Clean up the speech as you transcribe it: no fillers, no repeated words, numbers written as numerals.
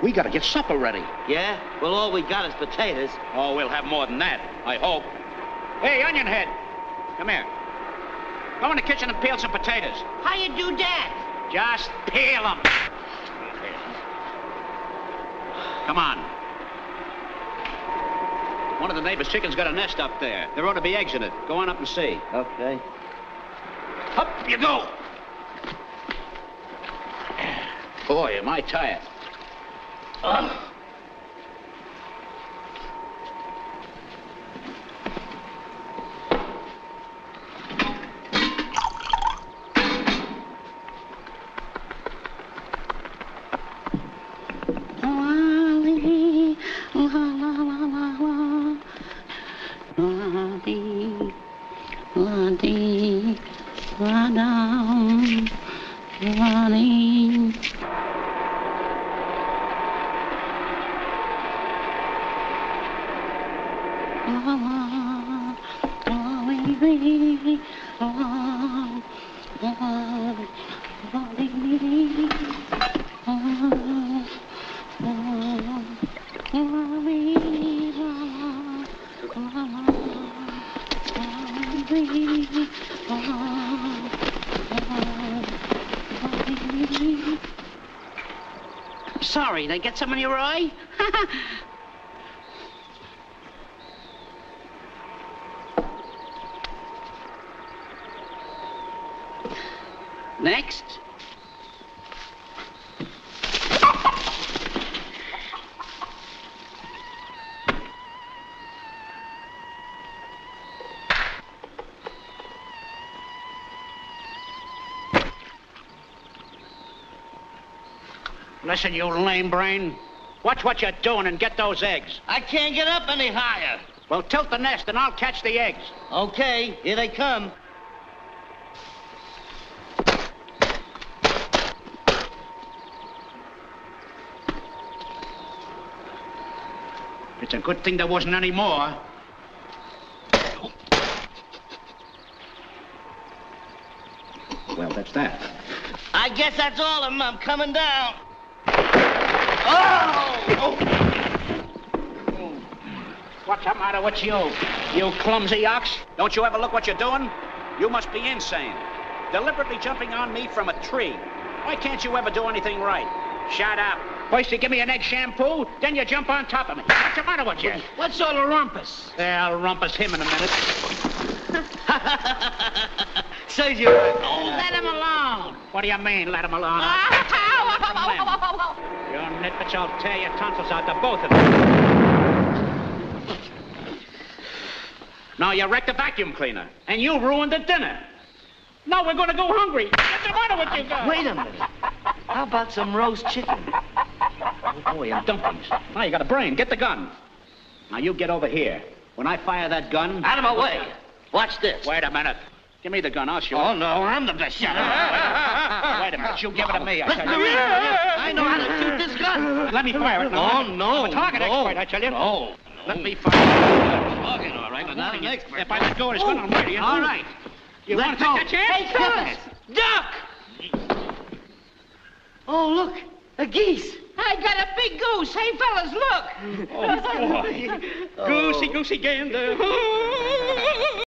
We gotta get supper ready. Yeah? Well, all we got is potatoes. Oh, we'll have more than that, I hope. Hey, Onion Head, come here. Go in the kitchen and peel some potatoes. How you do that? Just peel them. Come on. One of the neighbor's chickens got a nest up there. There ought to be eggs in it. Go on up and see. Okay. Up you go. Boy, am I tired. Ugh. Sorry, they get some in your eye? Next. Listen, you lame brain. Watch what you're doing and get those eggs. I can't get up any higher. Well, tilt the nest and I'll catch the eggs. Okay, here they come. It's a good thing there wasn't any more. Well, that's that. I guess that's all of them. I'm coming down. Oh! What's the matter with you, you clumsy ox? Don't you ever look what you're doing? You must be insane. Deliberately jumping on me from a tree. Why can't you ever do anything right? Shut up. First you give me an egg shampoo, then you jump on top of me. What's the matter with you? What sort of rumpus? Yeah, I'll rumpus him in a minute. Says you right. Let him alone. What do you mean, let him alone? You nitwits, I'll tear your tonsils out to both of them. Now you wrecked the vacuum cleaner, and you ruined the dinner. Now we're going to go hungry. What's the matter with you guys? Wait a minute. How about some roast chicken? Oh, boy, and dumplings. Now you got a brain. Get the gun. Now you get over here. When I fire that gun... Out of my way. Watch this. Wait a minute. Give me the gun. I'll shoot. Oh, no, I'm the best shot. Wait a minute. You give it to me, I tell you. I know how to shoot this gun. Let me fire it now. Oh, no. I'm a target expert, I tell you. No. Let me fire it. Talking, all right, but not an expert. If I let go of this gun, I'll murder you. All right. You Let want to go. take that chance? Hey, fellas, duck! Oh, look. A geese. I got a big goose. Hey, fellas, look. Oh, boy. Goosey, goosey gander.